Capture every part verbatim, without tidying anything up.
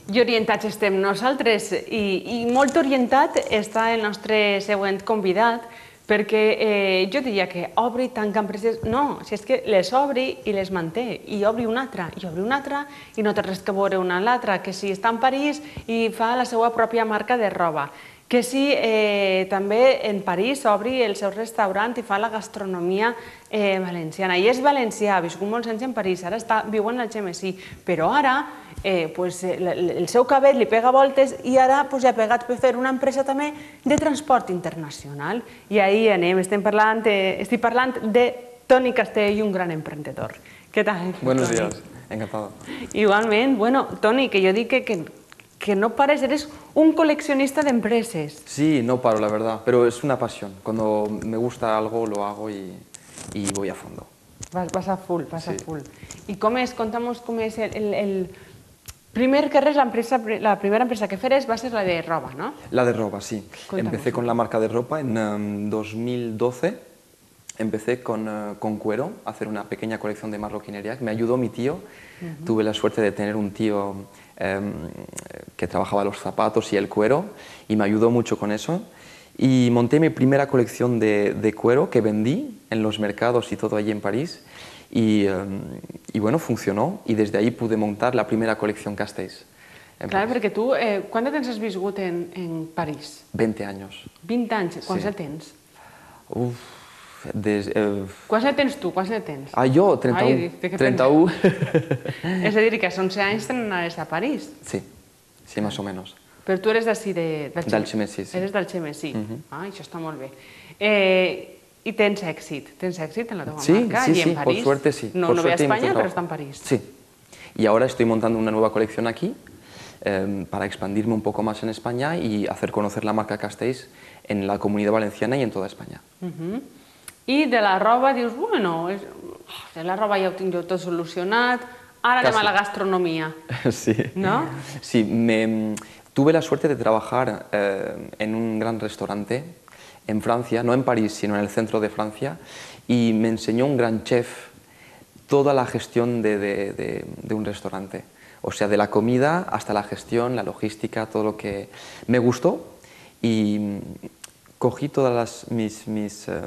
I orientats estem nosaltres, i, i molt orientat està el nostre següent convidat, perquè eh, jo diria que obri, tanca empreses... No, si és que les obri i les manté, i obri una altra, i obri una altra, i no té res que veure una amb l'altra, que si està en París i fa la seva pròpia marca de roba, que si eh, també en París obri el seu restaurant i fa la gastronomia eh, valenciana. I és valencià, ha viscut molts anys en París, ara està viuen al Algemesí, però ara eh, pues, el seu cabell li pega voltes i ara pues, ja ha pegat per fer una empresa també de transport internacional. I ahí anem, estem parlant, eh, estic parlant de Toni Castell, un gran emprendedor. Què tal? Buenos días, encantado. Igualment, bueno, Toni, que jo dic que, que que no pares, eres un coleccionista de empresas. Sí, no paro, la verdad, pero es una pasión. Cuando me gusta algo, lo hago y, y voy a fondo. Vas, vas a full, vas sí. a full. ¿Y cómo es? Contamos cómo es el, el, el primer que res, la, empresa, la primera empresa que feres va a ser la de ropa, ¿no? La de ropa, sí. Contamos. Empecé con la marca de ropa en um, dos mil doce. Empecé con, uh, con cuero, a hacer una pequeña colección de marroquinería. Me ayudó mi tío. Uh-huh. Tuve la suerte de tener un tío um, que trabajaba los zapatos y el cuero y me ayudó mucho con eso. Y monté mi primera colección de, de cuero que vendí en los mercados y todo allí en París. Y, um, y bueno, funcionó y desde ahí pude montar la primera colección Castells. Claro, perquè tu, eh, quant de temps has viscut en, en París? veinte años. vint anys, quants sí. de tens? Uf, des, eh... Quants de tens tu, quants de tens? Ah, jo, trenta-u. Ai, trenta-u. És a dir, que als onze anys te n'anaves a París. Sí, sí, más o menos. Però tu eres d'ací, de, del Algemesí, sí. Eres del Algemesí. Uh -huh. Ah, això està molt bé. Eh, I tens èxit, tens èxit en la teva sí, marca, sí, allí sí, en París. por suerte sí. No, por no ve a suerte España, pero está en París. Sí, y ahora estoy montando una nueva colección aquí eh, para expandirme un poco más en España y hacer conocer la marca Castells en la Comunidad Valenciana y en toda España. Uh -huh. I de la roba dius, bueno, és... de la roba ja ho tinc jo tot solucionat, ara anem a la gastronomia. Sí. ¿No? Sí, me, tuve la suerte de trabajar eh, en un gran restaurante en Francia, no en París, sino en el centro de Francia, y me enseñó un gran chef toda la gestión de, de, de, de un restaurante. O sea, de la comida hasta la gestión, la logística, todo lo que me gustó, y cogí todas las, mis, mis eh,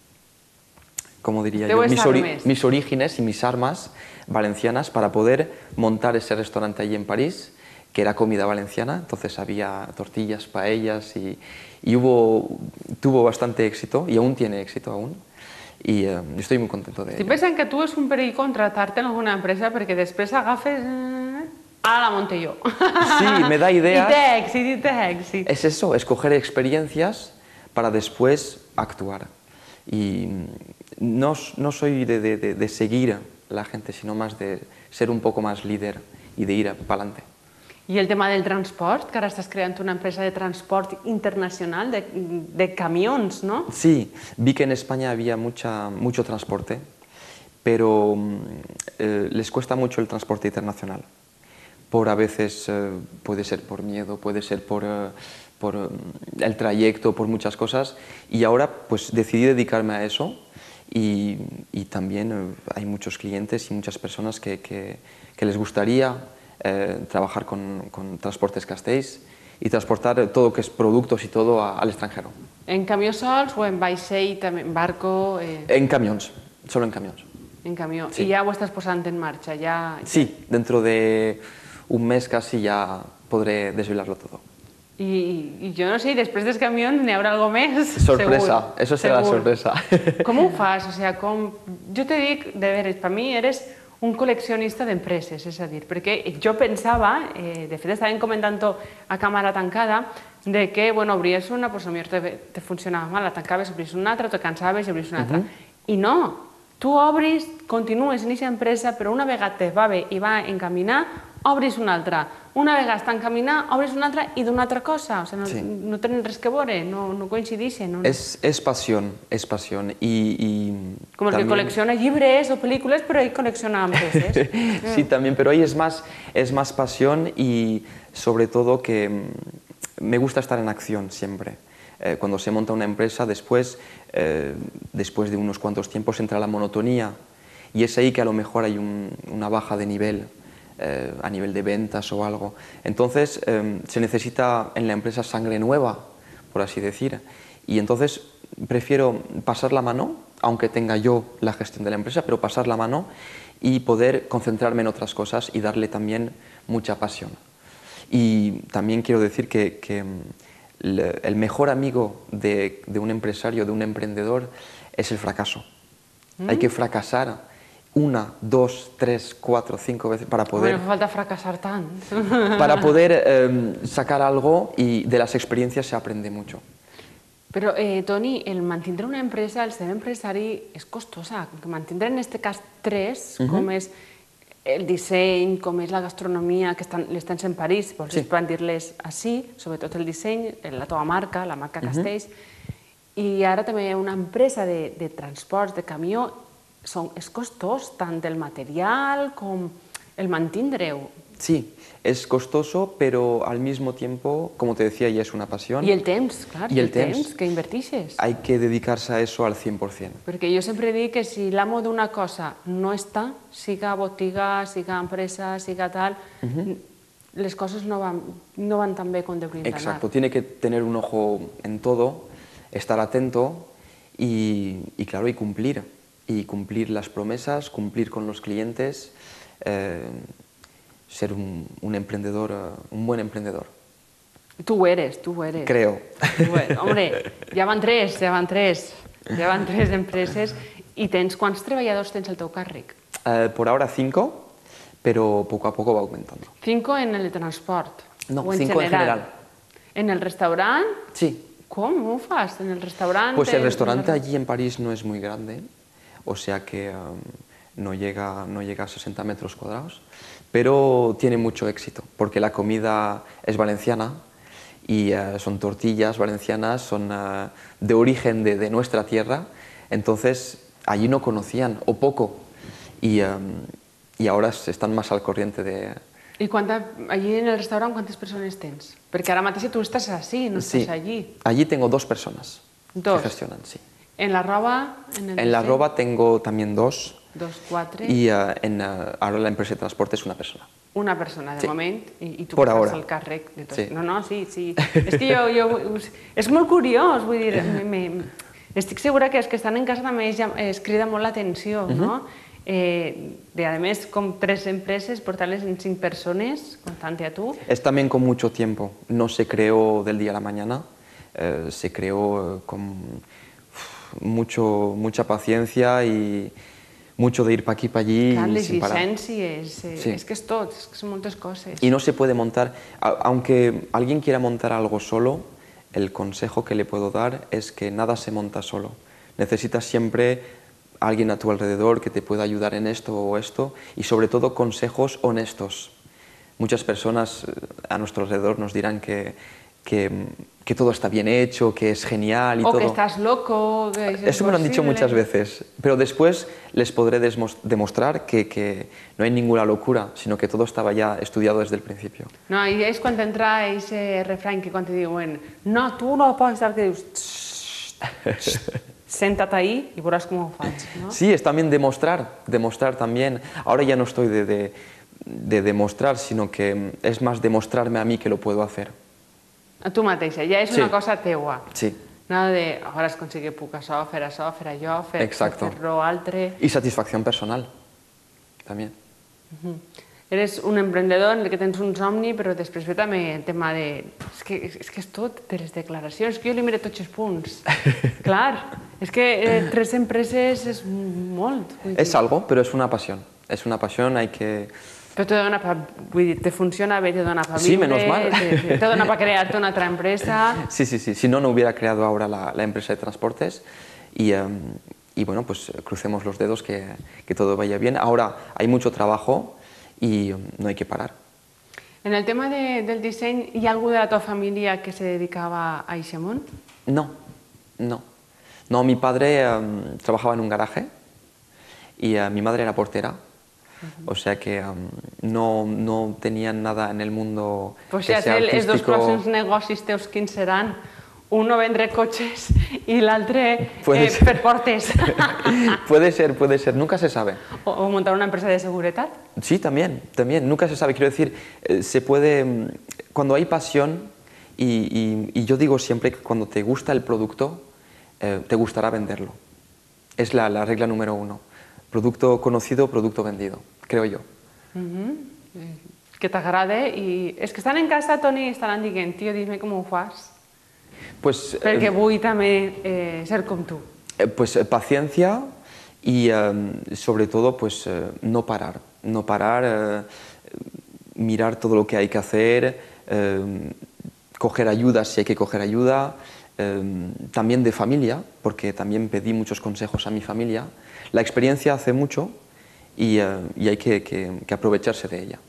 ¿cómo diría yo? Mis, ori mis orígenes y mis armas valencianas para poder montar ese restaurante allí en París, que era comida valenciana. Entonces había tortillas, paellas y, y hubo, tuvo bastante éxito y aún tiene éxito aún. Y uh, estoy muy contento de ello. Estic pensant que tu és un perill contratar-te en alguna empresa perquè després agafes... Eh, ara la monte jo. Sí, me da ideas. I té èxit, i té èxit. Es eso, escoger experiencias para después actuar. Y no, no soy de, de, de, de seguir a la gente, sino más de ser un poco más líder y de ir para adelante. I el tema del transport, que ara estàs creant una empresa de transport internacional, de, de camions, ¿no? Sí, vi que en España había mucha, mucho transporte, pero eh, les cuesta mucho el transporte internacional. Por a veces, eh, puede ser por miedo, puede ser por... Eh, por el trayecto, por muchas cosas, y ahora pues decidí dedicarme a eso y, y también eh, hay muchos clientes y muchas personas que, que, que les gustaría eh, trabajar con, con Transportes Castells y transportar todo lo que es productos y todo a, al extranjero. ¿En camió sols o en vaixell, en barco? Eh... En camiones, solo en camiones. En camió. Sí. ¿Y ya ho estás posant en marcha? Ya, ya... Sí, dentro de un mes casi ya podré desvelarlo todo. I, i jo no sé, després dels camions n'hi haurà alguna més? Sorpresa, segur, eso será segur. sorpresa. Com ho fas? O sea, com... Jo te dic, de veres, per mi eres un col·leccionista d'empreses, és a dir, perquè jo pensava, eh, de fet estàvem comentant a càmera tancada, de que, bueno, obries una, doncs potser te, te funcionava mal, la tancaves, obries una altra, te cansaves i obries una altra. Uh-huh. I no, tu obris, continues en aquesta empresa, però una vegada te va bé i va encaminar, obris una altra. Una vegada està encaminar, obris una altra i d'una altra cosa. O sea, no, sí. no tenen res que veure, no, no coincideixen. No? Es, es pasión, es pasión. Y, y Com el también... que colecciona llibres o pel·lícules, però ell colecciona empreses. Sí, también, pero ahí es más, es más pasión y sobre todo que me gusta estar en acción siempre. Eh, cuando se monta una empresa, después, eh, después de unos cuantos tiempos entra la monotonía y es ahí que a lo mejor hay un, una baja de nivel eh, a nivel de ventas o algo. Entonces eh, se necesita en la empresa sangre nueva, por así decir, y entonces prefiero pasar la mano, aunque tenga yo la gestión de la empresa, pero pasar la mano y poder concentrarme en otras cosas y darle también mucha pasión. Y también quiero decir que, que el mejor amigo de, de un empresario, de un emprendedor, es el fracaso. ¿Mm? Hay que fracasar una, dos, tres, cuatro, cinco veces para poder... No falta fracasar tan. Para poder eh, sacar algo, y de las experiencias se aprende mucho. Però, eh, Toni, el mantenir una empresa, el ser empresari, és costosa. Mantenir en aquest cas tres, uh-huh. com és el disseny, com és la gastronomia, que estan, les tens en París, vols sí. expandir-les així, sobretot el disseny, la teva marca, la marca Castells, uh-huh. i ara també una empresa de, de transports, de camió, son, és costós, tant el material com el mantindre-ho. Sí, es costoso, pero al mismo tiempo, como te decía, ya es una pasión. Y el temps, claro, y el, el temps, temps que invertixes. Hay que dedicarse a eso al cien por cien. Perquè jo sempre dic que si l'amo d'una cosa no està, siga botiga, siga empresa, siga tal, uh-huh. les coses no van, no van tan bé com deurien anar. Exacto, tiene que tener un ojo en todo, estar atento y, y claro, y cumplir. Y cumplir las promesas, cumplir con los clientes, eh, ser un, un emprendedor, un buen emprendedor. Tú eres, tú eres. Creo. Tú eres. Hombre, ya van tres, ya van tres, ya van tres empreses. ¿Y tens, quants treballadors tens al teu càrrec? Eh, por ahora cinco, pero poco a poco va aumentando. ¿Cinco en el transport? No, ¿O en cinco general? en general. ¿En el restaurant? Sí. ¿Cómo fas? ¿En el restaurante? Pues el restaurante allí en París no es muy grande, o sea que um, no, llega, no llega a sesenta metros cuadrados, pero tiene mucho éxito, porque la comida es valenciana y uh, son tortillas valencianas, son uh, de origen de, de nuestra tierra, entonces allí no conocían, o poco, y, um, y ahora están más al corriente de... ¿Y cuánta, allí en el restaurante cuántas personas tens? Porque ahora mateix tú estás así, no sí, estás allí. Allí tengo dos personas dos. que gestionan, sí. ¿En la roba? En, el en la roba tengo también dos. Dos, cuatro. Y uh, en, uh, ahora la empresa de transporte es una persona. Una persona, de sí. moment, i, i tu Por estàs ahora. al càrrec de tot. Sí. No, no, sí, sí. És que jo, jo, és molt curiós, vull dir, me, me, estic segura que els que estan en casa també es, es crida molt l'atenció, uh-huh. no? Eh, de, a més, com tres empreses, portar-les en cinc persones, comptant-te a tu. Es también con mucho tiempo, no se creó del día a la mañana, eh, se creó con mucho, mucha paciencia y mucho de ir para aquí, para allí. Clar, les sin parar. llicències, eh, Sí. és que és tot, és que són moltes coses. Y no se puede montar, a- aunque alguien quiera montar algo solo, el consejo que le puedo dar es que nada se monta solo. Necesitas siempre alguien a tu alrededor que te pueda ayudar en esto o esto, y sobre todo consejos honestos. Muchas personas eh, a nuestro alrededor nos dirán que, que, que todo está bien hecho, que es genial y o todo. O que estás loco. Que es Eso me lo han dicho imposible. muchas veces, pero después les podré demostrar que, que no hay ninguna locura, sino que todo estaba ya estudiado desde el principio. No, i és quan entra ese refrany que quan te diuen no, tu no pots estar, que dius senta't ahí y verás cómo faig, ¿no? Sí, es también demostrar, demostrar también. Ahora ya no estoy de, de, de demostrar, sino que es más demostrarme a mí que lo puedo hacer. A tu mateixa, ja és Sí. una cosa teua. Sí. Nada de, ahora es conseguir puc això, fer això, fer allò, fer, Exacto. fer-lo altre. Y satisfacción personal, también. Uh-huh. Eres un emprendedor en el que tens un somni, però després ve també el tema de... És que és, que és tot, de les declaracions, que jo li miro tots els punts. Clar, és que eh, tres empreses és molt. Vull dir. Es algo, pero es una pasión. Es una pasión, hay que... Però te dona per, vull dir, te funciona bé, te dona per Sí, viure, menos mal. te, te, te dona per crear-te una altra empresa. Sí, sí, sí. Si no, no hubiera creado ahora la, la empresa de transportes. Y, um, y bueno, pues crucemos los dedos que, que todo vaya bien. Ahora hay mucho trabajo y um, no hay que parar. En el tema de, del disseny, hi ha algú de la teva família que se dedicava a aquest món? No, no. No, mi padre um, trabajaba en un garaje y uh, mi madre era portera. Uh-huh. O sea que um, no, no tenían nada en el mundo Pues que ja sea sé, els dos artístico. pròxims negocis teus quins seran? uno vendre cotxes i l'altre Puede eh, ser. per portes. Puede ser, puede ser, nunca se sabe. O, o montar una empresa de seguridad. Sí, también, también, nunca se sabe. Quiero decir, eh, se puede, mm, cuando hay pasión, y, y- y yo digo siempre que cuando te gusta el producto, eh, te gustará venderlo. Es la, la regla número uno. Producto conocido, producto vendido, creo yo. Que t'agrada i... És que estan en casa, Toni, i estaran dient, tio, dime com ho fas, Pues, perquè eh, vull també eh, ser com tu. eh, pues eh, paciencia y eh, sobre todo pues eh, no parar, no parar, eh, mirar todo lo que hay que hacer, eh, coger ayuda si hay que coger ayuda, eh, también de familia, porque también pedí muchos consejos a mi familia. La experiencia hace mucho y, eh, y hay que, que- que aprovecharse de ella.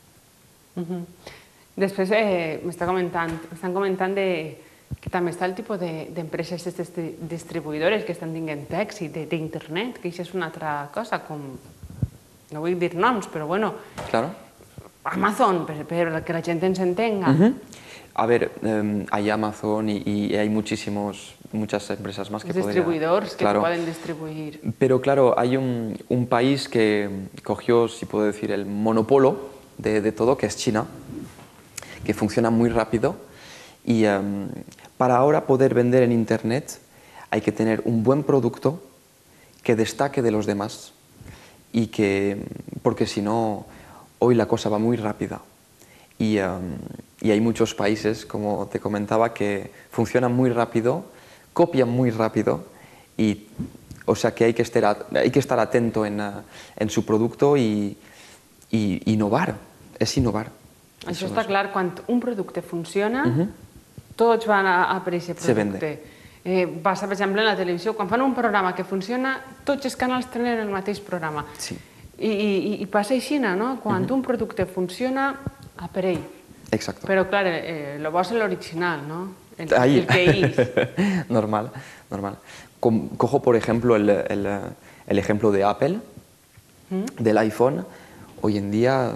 Després eh, m'està comentant, m'estan comentant de, que també està el tipus de- d'empreses de, distri- distribuïdores que estan tinguent èxit de- d'internet, que això és una altra cosa, com, no vull dir noms, però bueno, Claro. Amazon, per, per que la gent ens entenga. Ujú. A ver, eh, hay Amazon y, y hay muchísimos, muchas empresas más que Els podría- distribuïdors que Claro. poden distribuir. Pero claro, hay un, un país que cogió, si puedo decir, el monopolo de, de todo, que es China, que funciona muy rápido. Y em, para ahora poder vender en Internet hay que tener un buen producto que destaque de los demás. Y que, porque si no, hoy la cosa va muy rápida. Y, em, y hay muchos países, como te comentaba, que funcionan muy rápido, copian muy rápido y, o sea, que hay que estar, a- hay que estar atento en, eh, en su producto y, y innovar, es innovar. Això Eso està es. clar, quan un producte funciona, tots van a, a per aquest Se producte. vende. Eh, passa, per exemple, en la televisió, quan fan un programa que funciona, tots els canals tenen el mateix programa. Sí. I, i, i passa així, no? Quan un producte funciona, aparell. Exacto. Però, clar, eh, lo bo és l'original, no? El, Ahí. el que és. normal, normal. Com- cojo, por ejemplo, el, el, eh, el ejemplo de Apple, del iPhone. Hoy en día,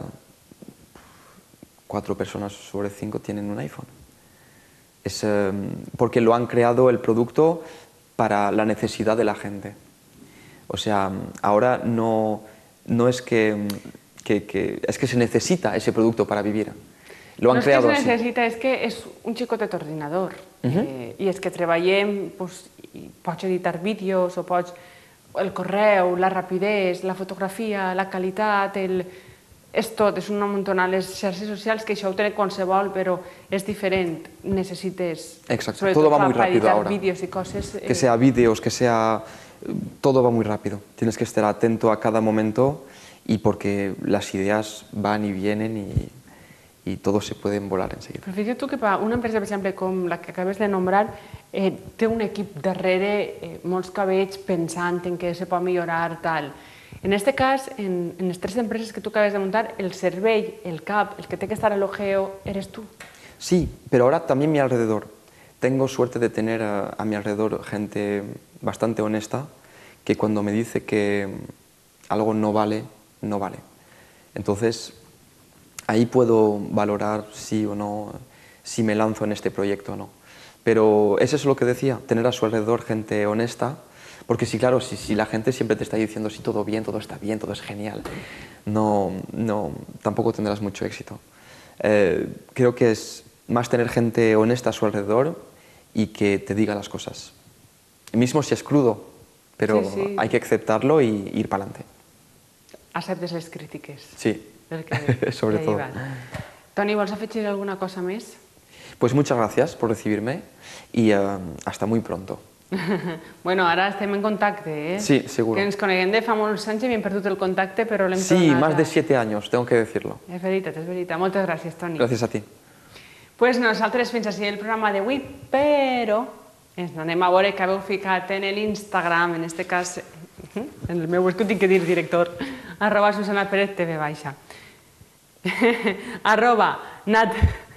cuatro personas sobre cinco tienen un iPhone. Es eh, porque lo han creado el producto para la necesidad de la gente. O sea, ahora no, no es que, que- que- es que se necesita ese producto para vivir. Lo han no és que creado es así. necessita, és que és un xicotet ordinador. eh, I és que treballem, doncs, i pots editar vídeos, o pots... El correu, la rapidesa, la fotografia, la qualitat, el... és tot, és una muntona. Les xarxes socials, que això ho té qualsevol, però és diferent. Necessites... Exacto, sobretot todo va per- muy per rápido editar ahora. vídeos i coses... Que sea vídeos, que sea... Todo va muy rápido. Tienes que estar atento a cada momento y porque las ideas van y vienen y, y todo se pueden volar enseguida. Però fixa't tu que per una empresa, per exemple, com la que acabes de nombrar, eh, té un equip darrere, eh, molts cabells pensant en què se pot millorar, tal. En aquest cas, en, en les tres empreses que tu acabes de muntar, el cervell, el cap, el que té que estar a l'ojeo, eres tu. Sí, pero ahora también mi alrededor. Tengo suerte de tener a, a mi alrededor gente bastante honesta que cuando me dice que algo no vale, no vale. Entonces, ahí puedo valorar sí o no, si me lanzo en este proyecto o no. Pero es eso lo que decía, tener a su alrededor gente honesta, porque sí, claro, si, si la gente siempre te está diciendo si todo bien, todo está bien, todo es genial, no, no, tampoco tendrás mucho éxito. Eh, creo que es más tener gente honesta a su alrededor y que te diga las cosas. Mismo si es crudo, pero Sí, sí. hay que aceptarlo y ir para adelante. Acceptes les crítiques. Sí, Del que, sobre que todo. hi van. Toni, vols afegir alguna cosa més? Pues muchas gracias por recibirme y eh, hasta muy pronto. Bueno, ara estem en contacte, eh? Sí, seguro. Que ens coneguem de fa molts anys i havíem perdut el contacte, però l'hem Sí, tornat más a... de siete años, tengo que decirlo. És veritat, és veritat. Moltes gràcies, Toni. Gracias a ti. Pues nosaltres fins així el programa d'avui, però ens anem a veure que haveu ficat en l'Instagram, en este cas, en el meu, és que ho tinc que dir, director, arroba Susana Pérez T V baixa. arroba Nat...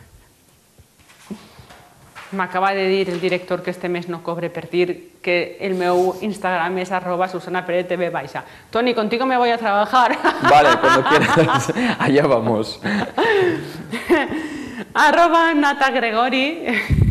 M'acaba de dir el director que este mes no cobre per dir que el meu Instagram és arroba Susana Pérez T V baixa. Toni, contigo me voy a trabajar. Vale, cuando quieras, allá vamos. arroba Nata Gregori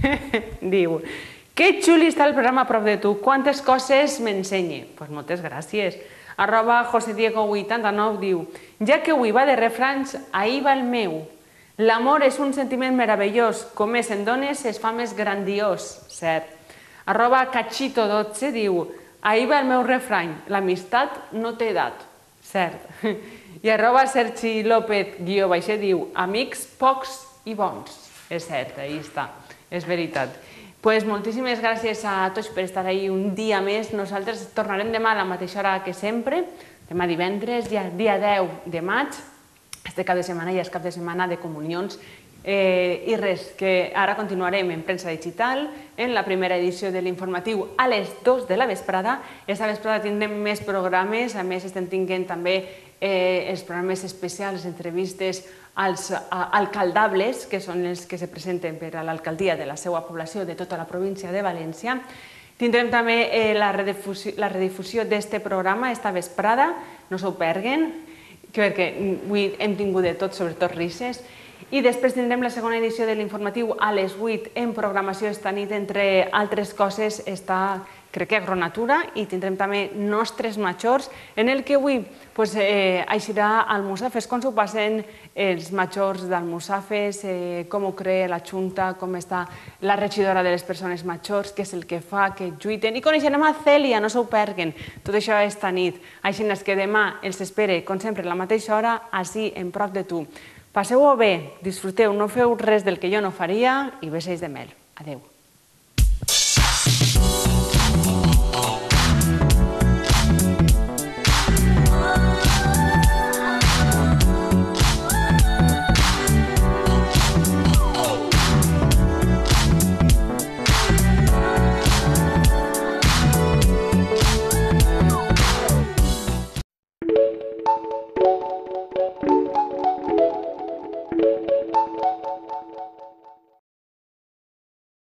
Diu, que xuli està el programa a prop de tu, quantes coses m'ensenye? Doncs pues moltes gràcies. Arroba José Diego vuitanta-nou diu, ja que avui va de refranys, ahir va el meu. L'amor és un sentiment meravellós, com més en dones es fa més grandiós, cert. Arroba Cachito dotze diu, ahir va el meu refrany, l'amistat no té edat, cert. I arroba Sergi López guió baixet diu, amics pocs i bons. És cert, ahí està, és veritat. Pues moltíssimes gràcies a tots per estar ahí un dia més. Nosaltres tornarem demà a la mateixa hora que sempre, demà divendres, ja dia deu de maig. Este cap de setmana ja és cap de setmana de comunions. I res, que ara continuarem en premsa digital, en la primera edició de l'informatiu a les dues de la vesprada. Esta vesprada tindrem més programes, a més estem tinguent també els programes especials, les entrevistes als alcaldables, que són els que se presenten per a l'alcaldia de la seva població de tota la província de València. Tindrem també la redifusió d'este programa esta vesprada, no s'ho perguen, perquè avui hem tingut de tot, sobretot risses. I després tindrem la segona edició de l'informatiu a les vuit en programació esta nit, entre altres coses, està, crec que Agronatura, i tindrem també Nostres Majors, en el que avui eixirà Almussafes, com s'ho passen els majors d'Almussafes, com ho crea la Junta, com està la regidora de les persones majors, què és el que fa, que lluiten, i coneixerem a Cèlia, no s'ho perguen, tot això esta nit. Així que demà els espere, com sempre, a la mateixa hora, així, en prop de tu. Passeu-ho bé, disfruteu, no feu res del que jo no faria i beseix de mel. Adéu.